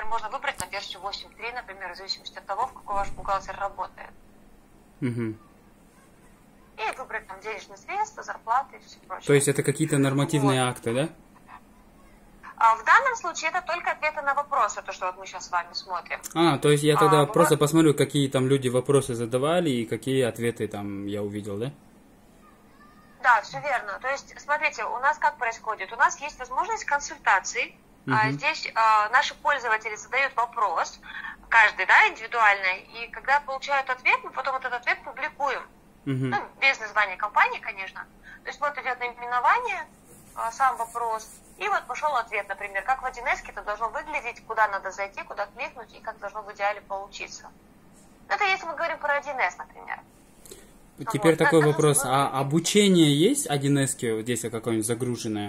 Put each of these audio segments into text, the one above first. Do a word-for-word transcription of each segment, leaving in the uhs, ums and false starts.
например, можно выбрать на версию восемь точка три, например, в зависимости от того, в какой ваш бухгалтер работает. Угу. И выбрать там денежные средства, зарплаты и все прочее. То есть это какие-то нормативные вот. акты, да? А в данном случае это только ответы на вопросы, то, что вот мы сейчас с вами смотрим. А, то есть я тогда а, просто бывает... посмотрю, какие там люди вопросы задавали и какие ответы там я увидел, да? Да, все верно. То есть, смотрите, у нас как происходит? У нас есть возможность консультаций. Uh-huh. А, здесь а, наши пользователи задают вопрос, каждый, да, индивидуально, и когда получают ответ, мы потом этот ответ публикуем. Uh-huh. Ну, без названия компании, конечно. То есть вот идет наименование, а, сам вопрос, и вот пошел ответ, например, как в один эс это должно выглядеть, куда надо зайти, куда кликнуть, и как должно в идеале получиться. Это если мы говорим про один эс, например. Теперь вот, такой как, вопрос. как а обучение есть один эс-ки, вот здесь какое-нибудь загруженное?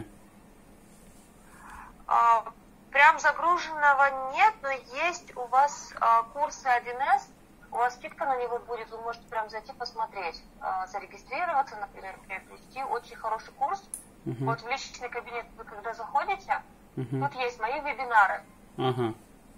А, прям загруженного нет, но есть у вас а, курсы один эс, у вас скидка на него будет, вы можете прям зайти посмотреть, а, зарегистрироваться, например, приобрести очень хороший курс. Uh-huh. Вот в личный кабинет вы когда заходите, uh-huh. тут есть мои вебинары. Uh-huh.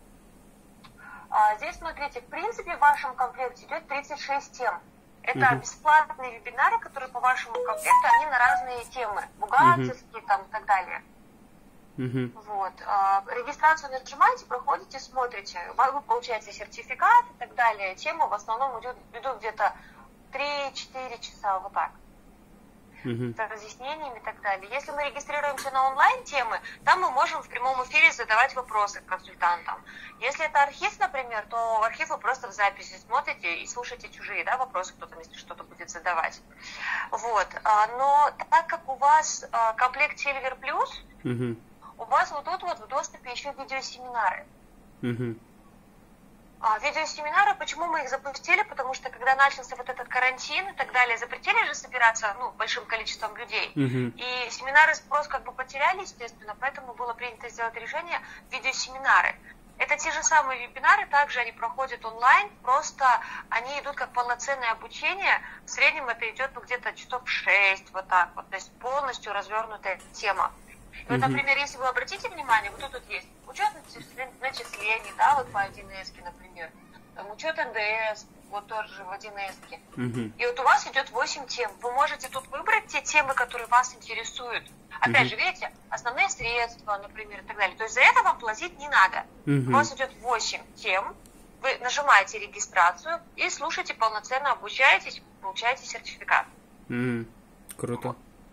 А, здесь, смотрите, в принципе в вашем комплекте идет тридцать шесть тем. Это uh-huh. бесплатные вебинары, которые по вашему комплекту, они на разные темы, бухгалтерские uh-huh. там и так далее. Uh-huh. Вот. А, регистрацию нажимаете, проходите, смотрите, вы получаете сертификат и так далее. Темы в основном идут, идут где-то три-четыре часа, вот так. Uh-huh. С разъяснениями и так далее. Если мы регистрируемся на онлайн-темы, там мы можем в прямом эфире задавать вопросы консультантам. Если это архив, например, то архив вы просто в записи смотрите и слушаете чужие, да, вопросы, кто там, если что-то будет задавать. Вот. Но так как у вас комплект Silver Plus, uh-huh. у вас вот тут вот в доступе еще видеосеминары. Uh-huh. А, видеосеминары, почему мы их запустили? Потому что когда начался вот этот карантин и так далее, запретили же собираться, ну, большим количеством людей. Uh-huh. И семинары спрос как бы потеряли, естественно, поэтому было принято сделать решение видеосеминары. Это те же самые вебинары, также они проходят онлайн, просто они идут как полноценное обучение. В среднем это идет ну, где-то часов шесть, вот так вот, то есть полностью развернутая тема. И вот, например, если вы обратите внимание, вот тут вот есть учет начислений, да, вот по один эс, например, там учет эн дэ эс, вот тоже в один эс. Uh-huh. И вот у вас идет восемь тем. Вы можете тут выбрать те темы, которые вас интересуют. Опять uh-huh. же, видите, основные средства, например, и так далее. То есть за это вам платить не надо. Uh-huh. У вас идет восемь тем, вы нажимаете регистрацию и слушаете полноценно, обучаетесь, получаете сертификат. Uh-huh. Круто.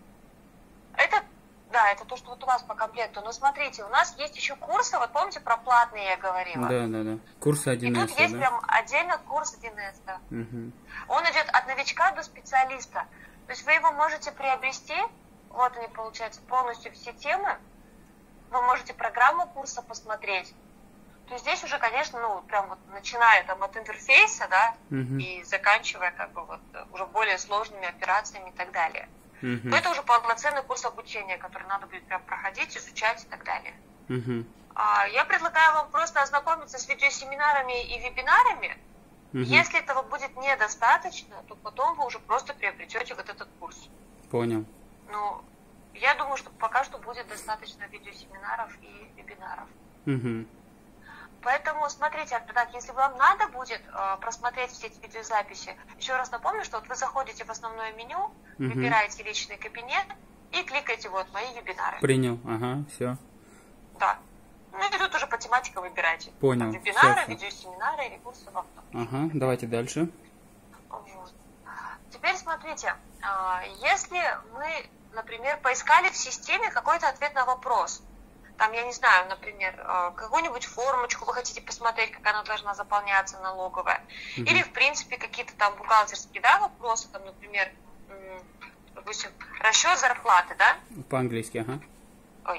Это Да, это то, что вот у вас по комплекту. Но смотрите, у нас есть еще курсы, вот помните, про платные я говорила? Да, да, да. Курсы один эс, И тут есть да? прям отдельно курс один эс, да. Угу. Он идет от новичка до специалиста. То есть вы его можете приобрести, вот они, получается, полностью все темы. Вы можете программу курса посмотреть. То есть здесь уже, конечно, ну, прям вот начиная там от интерфейса, да, угу. и заканчивая как бы вот уже более сложными операциями и так далее. Uh-huh. То это уже полноценный курс обучения, который надо будет прям проходить, изучать и так далее. Uh-huh. А, я предлагаю вам просто ознакомиться с видеосеминарами и вебинарами. Uh-huh. Если этого будет недостаточно, то потом вы уже просто приобретете вот этот курс. Понял. Ну, я думаю, что пока что будет достаточно видеосеминаров и вебинаров. Uh-huh. Поэтому, смотрите, так, если вам надо будет э, просмотреть все эти видеозаписи, еще раз напомню, что вот вы заходите в основное меню, угу. выбираете личный кабинет и кликаете вот «Мои вебинары». Принял, ага, все. Да. Ну и тут уже по тематике выбирайте. Понял. Там, вебинары, все, видеосеминары или курсы в авто. Ага, давайте дальше. Вот. Теперь смотрите, э, если мы, например, поискали в системе какой-то ответ на вопрос, там, я не знаю, например, какую-нибудь формочку вы хотите посмотреть, как она должна заполняться, налоговая. Uh-huh. Или, в принципе, какие-то там бухгалтерские, да, вопросы, там, например, допустим, расчет зарплаты, да? По-английски, ага. Ой.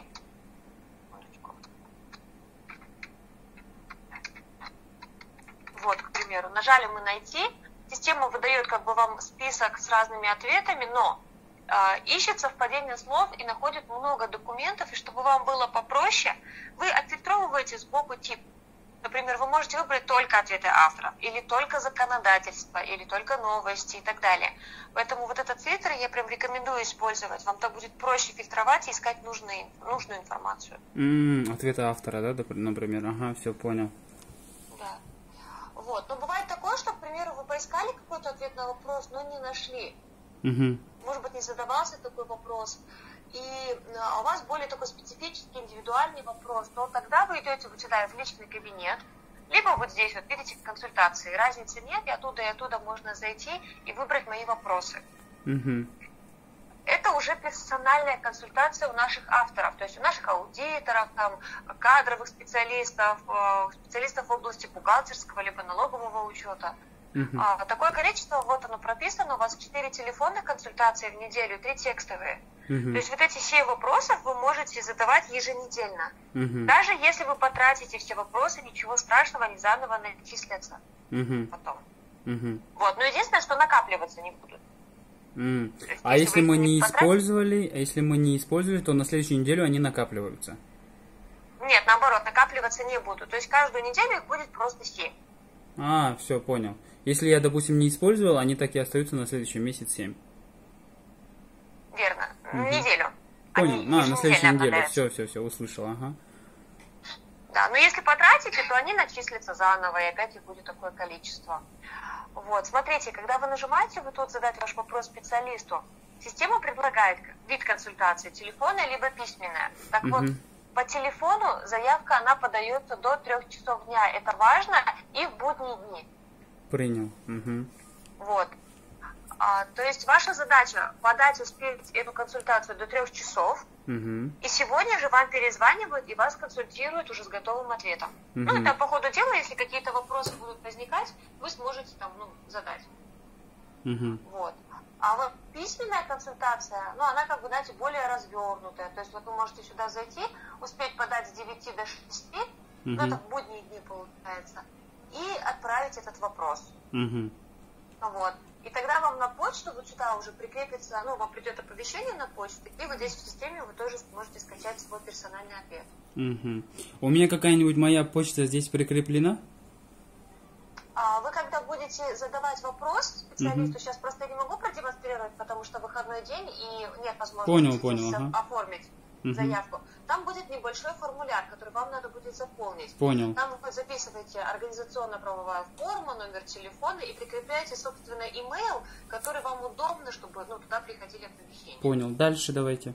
Вот, к примеру, нажали мы «Найти». Система выдает как бы вам список с разными ответами, но ищет совпадение слов и находит много документов, и чтобы вам было попроще, вы отфильтровываете сбоку тип. Например, вы можете выбрать только ответы авторов, или только законодательство, или только новости и так далее. Поэтому вот этот фильтр я прям рекомендую использовать. Вам так будет проще фильтровать и искать нужные, нужную информацию. Mm, ответы автора, да, например? Ага, все, понял. Да. Вот. Но бывает такое, что, к примеру, вы поискали какой-то ответ на вопрос, но не нашли. Mm-hmm. Может быть, не задавался такой вопрос. И у вас более такой специфический, индивидуальный вопрос, то тогда вы идете вот сюда в личный кабинет, либо вот здесь, вот видите, консультации. Разницы нет, и оттуда, и оттуда можно зайти и выбрать мои вопросы. Mm-hmm. Это уже персональная консультация у наших авторов, то есть у наших аудиторов, там, кадровых специалистов, специалистов в области бухгалтерского либо налогового учета. Mm-hmm. А, такое количество, вот оно прописано, у вас четыре телефонных консультации в неделю, три текстовые. Mm-hmm. То есть вот эти семь вопросов вы можете задавать еженедельно. Mm-hmm. Даже если вы потратите все вопросы, ничего страшного, они заново начислятся mm-hmm. потом. Mm-hmm. Вот. Но единственное, что накапливаться не будут. Mm. Есть, а если, если мы не потратите... использовали, а если мы не использовали, то на следующую неделю они накапливаются? Нет, наоборот, накапливаться не будут. То есть каждую неделю их будет просто семь. А, все, понял. Если я, допустим, не использовал, они так и остаются на следующий месяц семь. Верно. Угу. Неделю. Понял. Они а, на следующую неделю. Все, все, все, услышал, ага. Да, но если потратите, то они начислятся заново, и опять их будет такое количество. Вот, смотрите, когда вы нажимаете вот тут задать ваш вопрос специалисту, система предлагает вид консультации, телефонная либо письменная. Так угу. вот, по телефону заявка, она подается до трех часов дня. Это важно и в будние дни. Принял. Угу. Вот. А, то есть ваша задача подать, успеть эту консультацию до трех часов. Угу. И сегодня же вам перезванивают и вас консультируют уже с готовым ответом. Угу. Ну, это по ходу дела, если какие-то вопросы будут возникать, вы сможете там, ну, задать. Угу. Вот. А вот письменная консультация, ну, она, как бы, знаете, более развернутая. То есть вот вы можете сюда зайти, успеть подать с девяти до шести, угу. ну, это в будние дни получается, и отправить этот вопрос. Угу. Вот. И тогда вам на почту вот сюда уже прикрепится, ну, вам придет оповещение на почту, и вот здесь в системе вы тоже сможете скачать свой персональный ответ. Угу. У меня какая-нибудь моя почта здесь прикреплена? А вы когда будете задавать вопрос специалисту, угу. сейчас просто я не могу продемонстрировать, потому что выходной день и нет возможности понял, понял, ага. оформить угу. заявку. Там будет небольшой формуляр, который вам надо будет заполнить. Понял. Там вы записываете организационно-правовая форма, номер телефона и прикрепляете, собственно, имейл, который вам удобно, чтобы, ну, туда приходили оповещения. Понял. Дальше давайте.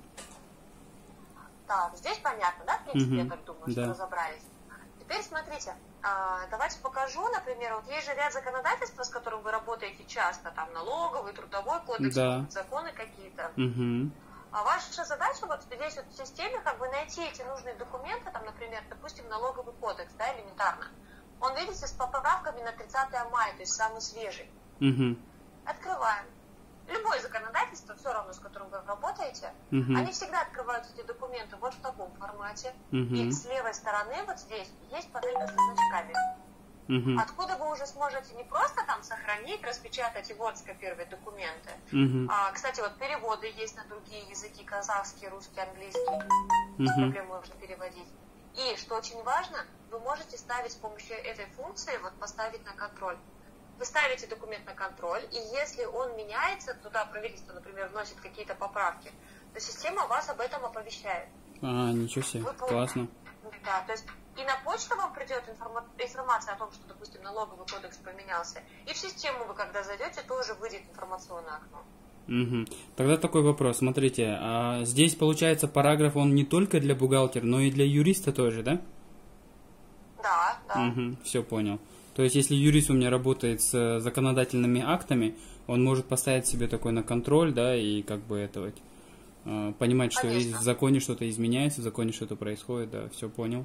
Так, здесь понятно, да, в принципе, угу. я так думаю, да. что разобрались. Теперь смотрите, давайте покажу, например, вот есть же ряд законодательства, с которым вы работаете часто, там налоговый, трудовой кодекс, да. законы какие-то. Угу. А ваша задача вот здесь вот в системе как бы найти эти нужные документы, там, например, допустим, налоговый кодекс, да, элементарно. Он, видите, с поправками на тридцатое мая, то есть самый свежий. Угу. Открываем. Любое законодательство, все равно, с которым вы работаете, угу. они всегда открывают эти документы вот в таком формате. Угу. И с левой стороны вот здесь есть панелька со значками. Угу. Откуда вы уже сможете не просто там сохранить, распечатать и вот скопировать документы. Угу. А, кстати, вот переводы есть на другие языки, казахский, русский, английский. Угу. Без проблем можно переводить. И, что очень важно, вы можете ставить с помощью этой функции, вот поставить на контроль. Вы ставите документ на контроль, и если он меняется, туда правительство, например, вносит какие-то поправки, то система вас об этом оповещает. А, ничего себе, вы, классно. Да, то есть и на почту вам придет информа- информация о том, что, допустим, налоговый кодекс поменялся, и в систему вы, когда зайдете, тоже выйдет информационное окно. Угу. Тогда такой вопрос, смотрите, а здесь, получается, параграф, он не только для бухгалтера, но и для юриста тоже, да? Да, да. Угу, все понял. То есть, если юрист у меня работает с законодательными актами, он может поставить себе такой на контроль, да, и как бы это вот, э, понимать, что Конечно. в законе что-то изменяется, в законе что-то происходит, да, все понял.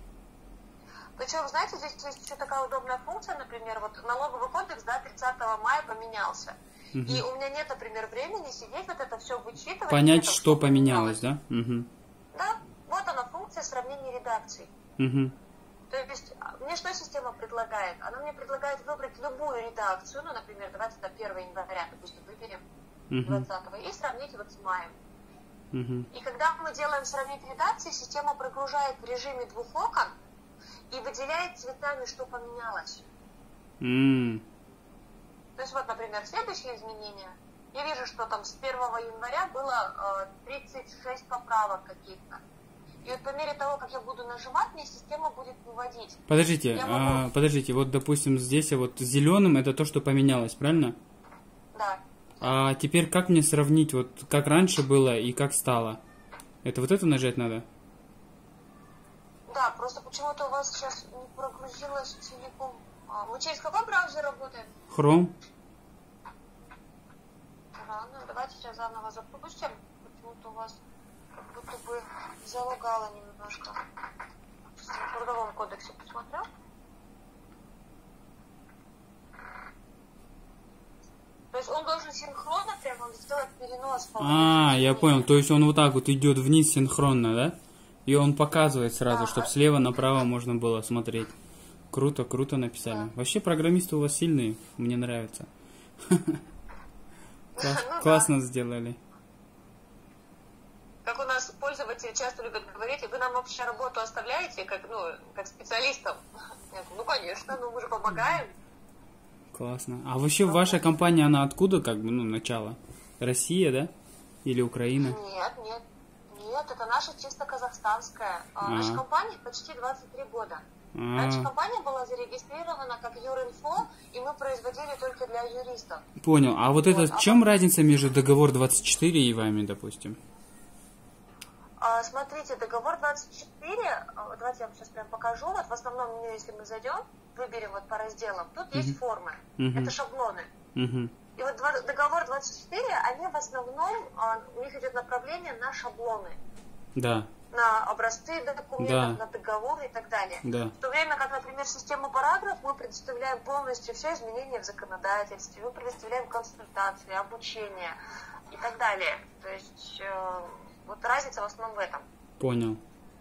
Причем, знаете, здесь есть еще такая удобная функция, например, вот налоговый кодекс, да, тридцатого мая поменялся. Угу. И у меня нет, например, времени сидеть, вот это все вычитывать. Понять, это, что поменялось, да? Угу. Да, вот она функция сравнения редакций. Угу. То есть, мне что система предлагает? Она мне предлагает выбрать любую редакцию, ну, например, давайте до первого января, допустим, выберем двадцатого, и сравнить вот с маем. Uh-huh. И когда мы делаем сравнить редакции, система прогружает в режиме двух окон, и выделяет цветами, что поменялось. Mm. То есть вот, например, следующее изменение. Я вижу, что там с первого января было э, тридцать шесть поправок каких-то. И вот по мере того, как я буду нажимать, мне система будет выводить. Подождите, могу... а, подождите, вот допустим здесь вот зеленым это то, что поменялось, правильно? Да. А теперь как мне сравнить, вот как раньше было и как стало? Это вот это нажать надо? Да, просто почему-то у вас сейчас не прогрузилось целиком. А, вы через какой браузер работаете? Chrome. Ага, ну давайте сейчас заново запустим. Почему-то у вас как будто бы залагало немножко. Сейчас я в трудовом кодексе посмотрю. То есть он должен синхронно прямо сделать перенос. А, я понял. То есть он вот так вот идет вниз синхронно, да? И он показывает сразу, да. чтобы слева направо можно было смотреть. Круто, круто написали. Да. Вообще программисты у вас сильные, мне нравится. Классно сделали. Как у нас пользователи часто любят говорить, вы нам вообще работу оставляете, как, ну, как специалистам? Ну, конечно, ну мы же помогаем. Классно. А вообще ваша компания, она откуда, как бы, ну, начало? Россия, да? Или Украина? Нет, нет. Нет, это наша чисто казахстанская. А. Наша компания почти двадцать три года. А. Раньше компания была зарегистрирована как Юринфо, и мы производили только для юристов. Понял. А вот, вот это, а в чем потом... разница между договор двадцать четыре и вами, допустим? А, смотрите, договор двадцать четыре, давайте я вам сейчас прям покажу. Вот в основном, если мы зайдем, выберем вот по разделам, тут uh-huh. есть формы, uh-huh. это шаблоны. Uh-huh. И вот договор двадцать четыре, они в основном, у них идет направление на шаблоны. Да. На образцы документов, да. на договоры и так далее. Да. В то время как, например, систему параграф мы предоставляем полностью все изменения в законодательстве, мы предоставляем консультации, обучение и так далее. То есть э, вот разница в основном в этом. Понял.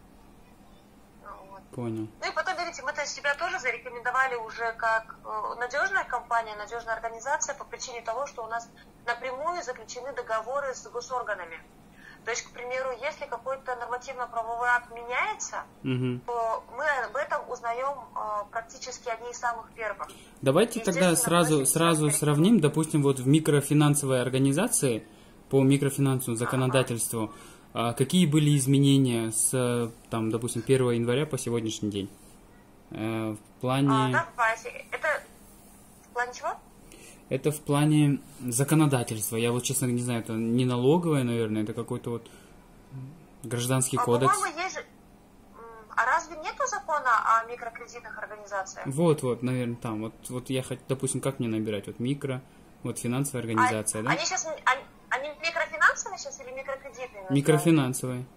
Вот. Понял. Ну и потом, видите, мы-то себя тоже зарекомендовали уже как э, надежная компания, надежная организация по причине того, что у нас напрямую заключены договоры с госорганами. То есть, к примеру, если какой-то нормативно-правовой акт меняется, угу. то мы об этом узнаем э, практически одни из самых первых. Давайте тогда сразу, сразу сравним, допустим, вот в микрофинансовой организации по микрофинансовому законодательству, ага. какие были изменения с, там, допустим, первого января по сегодняшний день? Э, в плане... А, давайте. Это в плане чего? Это в плане законодательства. Я вот, честно не знаю, это не налоговое, наверное, это какой-то вот гражданский а, кодекс. По-моему, есть же... А разве нету закона о микрокредитных организациях? Вот, вот, наверное, там. Вот, вот я хочу, допустим, как мне набирать? Вот микро, вот финансовая организация, а, да? Они сейчас, они, они микрофинансовые сейчас или микрокредитные? Называют? Микрофинансовые.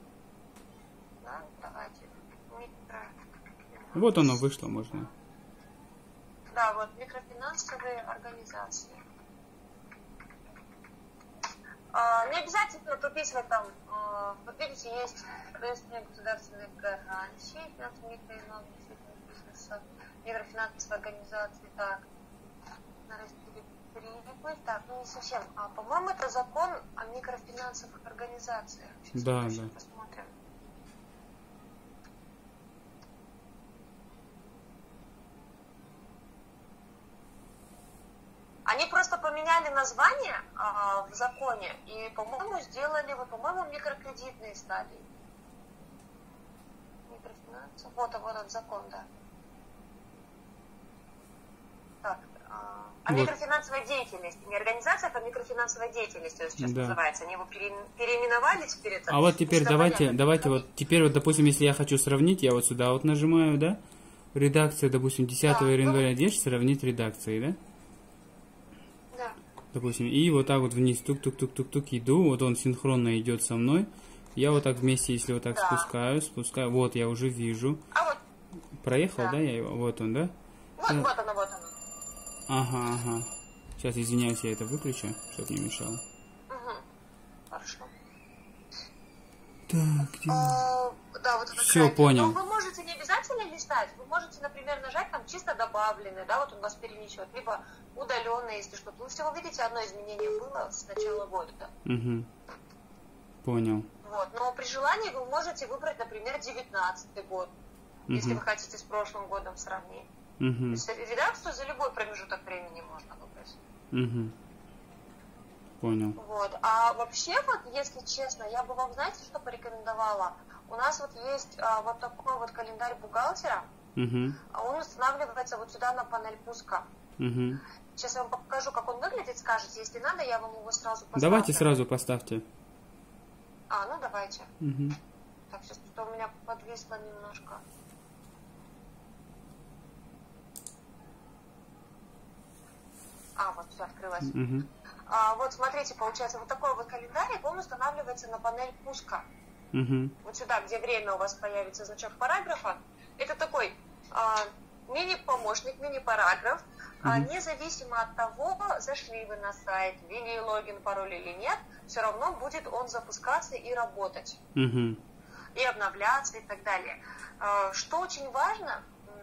Да, давайте. Микро... Вот оно вышло, можно. Да, вот микрофинансовые организации. А, не обязательно прописывать там, а, вот видите, есть ответственные государственные гарантии, финансовые микрофинансовые бизнеса, микрофинансовые организации, так, на разделе прибыль, так, ну не совсем, а по-моему это закон о микрофинансовых организациях. Сейчас да, мы да. посмотрим. Они просто поменяли название а, в законе и, по-моему, сделали, вот, по-моему, микрокредитные стали. Микрофинансов. Вот, вот этот закон, да. Так, а, а вот. Микрофинансовая деятельность. Не организация, а микрофинансовая деятельность сейчас да. называется. Они его переименовали теперь. Это, а вот теперь давайте, давайте вот, теперь вот, допустим, если я хочу сравнить, я вот сюда вот нажимаю, да? Редакция, допустим, десятого да, января здесь сравнить редакции, да? Допустим, и вот так вот вниз, тук-тук-тук-тук-тук иду, вот он синхронно идет со мной. Я вот так вместе, если вот так да. спускаю, спускаю, вот я уже вижу. А вот. Проехал, да, да я его? Вот он, да? Вот, а... вот оно, вот оно. Ага, ага. Сейчас, извиняюсь, я это выключу, чтобы не мешало. Угу. Хорошо. Так, где... а, да, вот это все, крайне. понял. Но вы можете не обязательно листать, вы можете, например, нажать там чисто добавленные, да, вот он вас перенесет, либо удаленные, если что-то. Вы всего видите, одно изменение было с начала года. Угу. Понял. Вот, но при желании вы можете выбрать, например, девятнадцатый год. угу. если вы хотите с прошлым годом сравнить. Угу. То есть редакцию за любой промежуток времени можно выбрать. Угу. Понял. Вот. А вообще, вот, если честно, я бы вам, знаете, что порекомендовала? У нас вот есть а, вот такой вот календарь бухгалтера. Угу. Он устанавливается вот сюда на панель пуска. Угу. Сейчас я вам покажу, как он выглядит, скажете. Если надо, я вам его сразу поставлю. Давайте сразу поставьте. А, ну давайте. Угу. Так, сейчас что-то у меня подвисло немножко. А, вот все открылось. Угу. А, вот смотрите, получается, вот такой вот календарь, он устанавливается на панель пуска. Угу. Вот сюда, где время у вас появится значок параграфа. Это такой а, мини-помощник, мини-параграф. Угу. А, независимо от того, зашли вы на сайт, ввели логин, пароль или нет, все равно будет он запускаться и работать. Угу. И обновляться и так далее. А, что очень важно,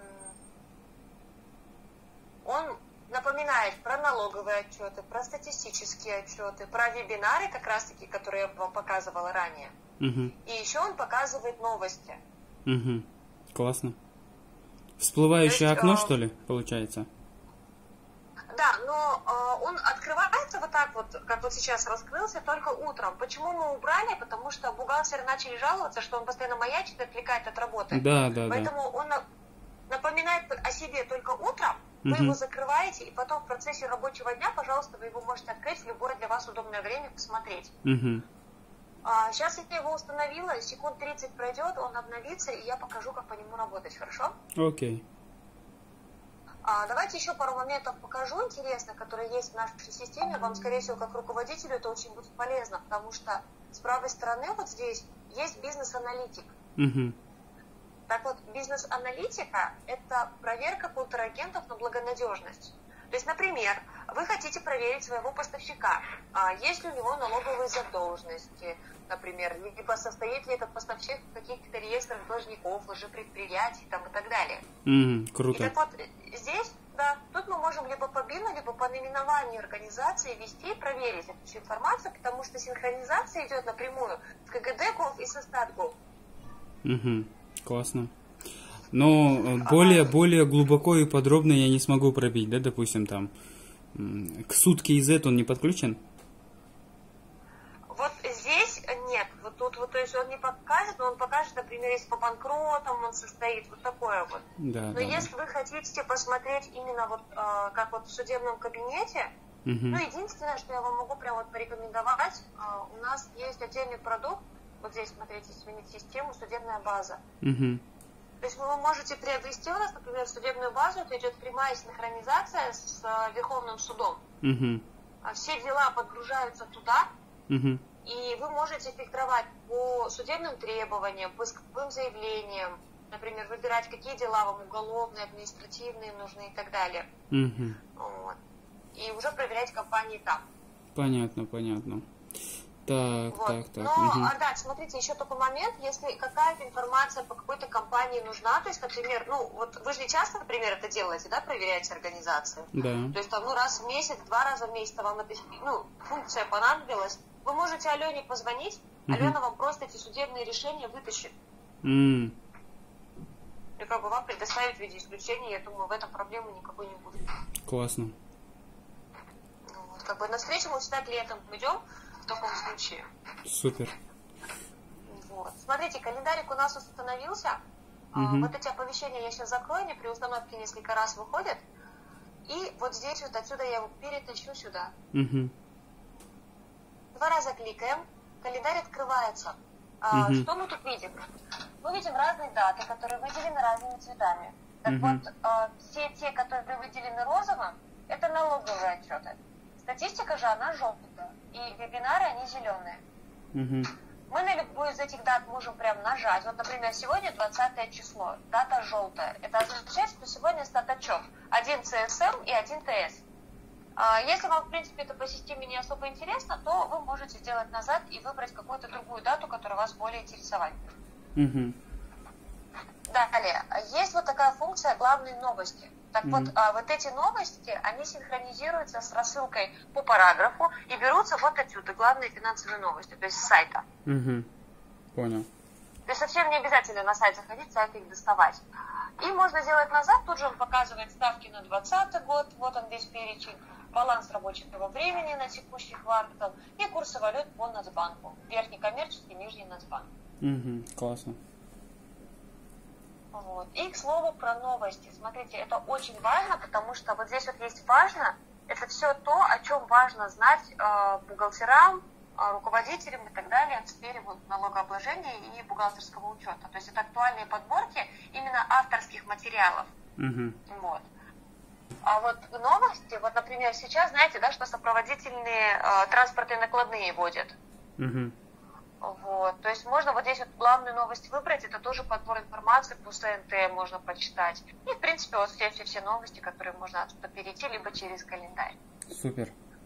он напоминает про налоговые отчеты, про статистические отчеты, про вебинары, как раз-таки, которые я вам показывала ранее. Угу. И еще он показывает новости. Угу. Классно. Всплывающее есть, окно, э, что ли, получается? Да, но э, он открывается вот так вот, как вот сейчас раскрылся, только утром. Почему мы убрали? Потому что бухгалтеры начали жаловаться, что он постоянно маячит и отвлекает от работы. Да, да, Поэтому да. он напоминает о себе только утром. Вы угу. его закрываете, и потом в процессе рабочего дня, пожалуйста, вы его можете открыть в любое для вас удобное время, посмотреть. Угу. А, сейчас я его установила, секунд тридцать пройдет, он обновится, и я покажу, как по нему работать, хорошо? Окей. А, давайте еще пару моментов покажу интересных, которые есть в нашей системе. Вам, скорее всего, как руководителю это очень будет полезно, потому что с правой стороны вот здесь есть бизнес-аналитик. Угу. Так вот, бизнес-аналитика – это проверка контрагентов на благонадежность. То есть, например, вы хотите проверить своего поставщика, есть ли у него налоговые задолженности, например, либо состоит ли этот поставщик в каких-то реестрах должников, лжепредприятий там, и так далее. Mm, круто. И так вот, здесь, да, тут мы можем либо по БИНу, либо по наименованию организации ввести и проверить эту всю информацию, потому что синхронизация идет напрямую с КГД.гов и со Стат.гов. Угу. Классно. Но более, более глубоко и подробно я не смогу пробить, да, допустим, там, к сутке из этого он не подключен? Вот здесь нет. Вот тут, вот, то есть он не покажет, но он покажет, например, если по банкротам он состоит, вот такое вот. Да, но да, если да. вы хотите посмотреть именно вот, э, как вот в судебном кабинете, угу. ну, единственное, что я вам могу прям вот порекомендовать, э, у нас есть отдельный продукт, вот здесь, смотрите, сменить систему, судебная база. Угу. То есть вы можете приобрести у нас, например, судебную базу, это идет прямая синхронизация с э, Верховным судом. Угу. Все дела подгружаются туда, угу. и вы можете фильтровать по судебным требованиям, по исковым заявлениям, например, выбирать, какие дела вам уголовные, административные нужны и так далее. Угу. Вот. И уже проверять компании там. Понятно, понятно. Так, вот. так, так. Но, угу. Ардат, смотрите, еще такой момент, если какая-то информация по какой-то компании нужна, то есть, например, ну, вот вы же не часто, например, это делаете, да, проверяете организацию? Да. То есть, там, ну, раз в месяц, два раза в месяц вам эта, ну, функция понадобилась, вы можете Алене позвонить, угу. Алена вам просто эти судебные решения вытащит. Mm. И как бы вам предоставить в виде исключения, я думаю, в этом проблемы никакой не будет. Классно. Ну, вот, как бы на встречу мы всегда клиентам идем, в таком случае. Супер. Вот. Смотрите, календарик у нас установился. Угу. А, вот эти оповещения я сейчас закрою, они при установке несколько раз выходят. И вот здесь вот отсюда я его перетащу сюда. Угу. Два раза кликаем, календарь открывается. А, угу. Что мы тут видим? Мы видим разные даты, которые выделены разными цветами. Так угу. вот, а, все те, которые выделены розовым, это налоговые отчеты. Статистика же, она желтая, и вебинары, они зеленые. Угу. Мы на любую из этих дат можем прям нажать. Вот, например, сегодня двадцатое число, дата желтая. Это означает, что сегодня стат-отчет. Один ЦСМ и один ТС. Если вам, в принципе, это по системе не особо интересно, то вы можете сделать назад и выбрать какую-то другую дату, которая вас более интересовать. Угу. Далее, есть вот такая функция «Главные новости». Так mm-hmm. вот, а, вот эти новости, они синхронизируются с рассылкой по параграфу и берутся вот отсюда, главные финансовые новости, то есть с сайта. Mm-hmm. Понял. То есть совсем не обязательно на сайт заходить, сайт их доставать. И можно сделать назад, тут же он показывает ставки на двадцатый год, вот он весь перечень, баланс рабочего времени на текущий квартал и курсы валют по Нацбанку. Верхний коммерческий, нижний Нацбанк. Угу, классно. Вот. И, к слову, про новости. Смотрите, это очень важно, потому что вот здесь вот есть важно, это все то, о чем важно знать э, бухгалтерам, э, руководителям и так далее в сфере вот, налогообложения и бухгалтерского учета. То есть это актуальные подборки именно авторских материалов. Угу. Вот. А вот новости, вот, например, сейчас, знаете, да, что сопроводительные э, транспортные накладные вводят. Угу. Вот. То есть можно вот здесь вот главную новость выбрать, это тоже подбор информации по СНТ можно почитать. И, в принципе, вот все, все, все новости, которые можно отсюда перейти, либо через календарь. Супер.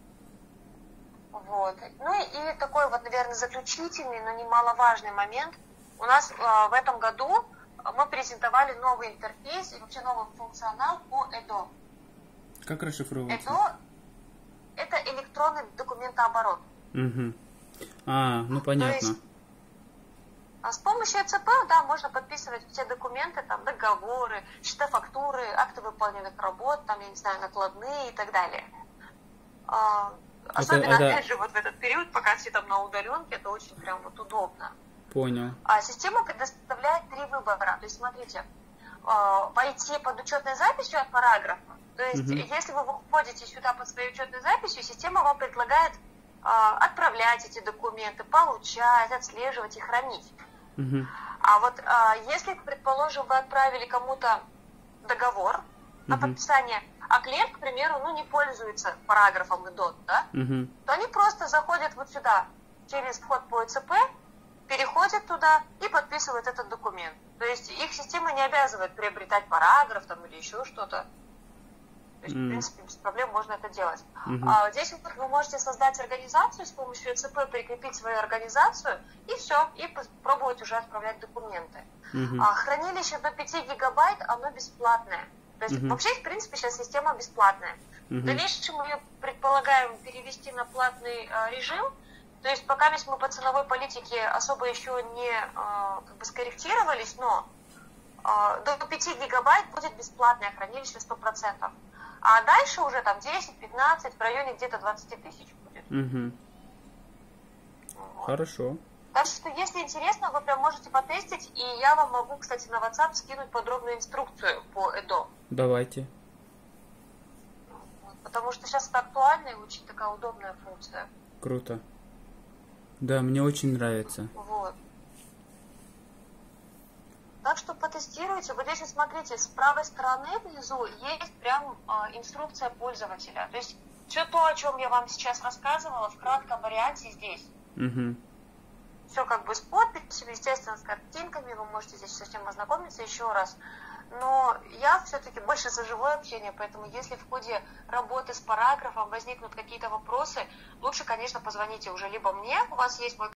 Вот. Ну и такой вот, наверное, заключительный, но немаловажный момент. У нас э, в этом году мы презентовали новый интерфейс и вообще новый функционал по ЭДО. Как расшифровывается? ЭДО – это электронный документооборот. Угу. А, ну понятно. То есть, а с помощью ЭЦП, да, можно подписывать все документы, там, договоры, счета-фактуры, акты выполненных работ, там, я не знаю, накладные и так далее. А, это, особенно, это... опять же, вот в этот период, пока все там на удаленке, это очень прям вот удобно. Понял. А система предоставляет три выбора. То есть, смотрите, войти под учетной записью от параграфа. То есть, угу. если вы входите сюда под своей учетной записью, система вам предлагает отправлять эти документы, получать, отслеживать и хранить. Угу. А вот а, если, предположим, вы отправили кому-то договор на угу. подписание, а клиент, к примеру, ну, не пользуется параграфом ИДО, да, угу. то они просто заходят вот сюда через вход по ЭЦП, переходят туда и подписывают этот документ. То есть их система не обязывает приобретать параграф там, или еще что-то. То есть, mm. в принципе, без проблем можно это делать. Mm-hmm. А здесь вот вы можете создать организацию, с помощью ЭЦП прикрепить свою организацию, и все, и попробовать уже отправлять документы. Mm-hmm. А хранилище до пяти гигабайт, оно бесплатное. То есть, mm-hmm. вообще, в принципе, сейчас система бесплатная. Mm-hmm. В дальнейшем мы ее предполагаем перевести на платный э, режим. То есть, пока мы по ценовой политике особо еще не э, как бы скорректировались, но э, до пяти гигабайт будет бесплатное хранилище сто процентов. А дальше уже там десять-пятнадцать, в районе где-то двадцать тысяч будет. Угу. Вот. Хорошо. Так что, если интересно, вы прям можете потестить, и я вам могу, кстати, на WhatsApp скинуть подробную инструкцию по ЭДО. Давайте. Вот, потому что сейчас это актуальная и очень такая удобная функция. Круто. Да, мне очень нравится. Вот. Так что потестируйте. Вот здесь, вот смотрите, с правой стороны внизу есть прям э, инструкция пользователя. То есть все то, о чем я вам сейчас рассказывала, в кратком варианте здесь. Угу. Все как бы с подписью, естественно, с картинками. Вы можете здесь со всем ознакомиться еще раз. Но я все-таки больше за живое общение, поэтому если в ходе работы с параграфом возникнут какие-то вопросы, лучше, конечно, позвоните уже либо мне, у вас есть мой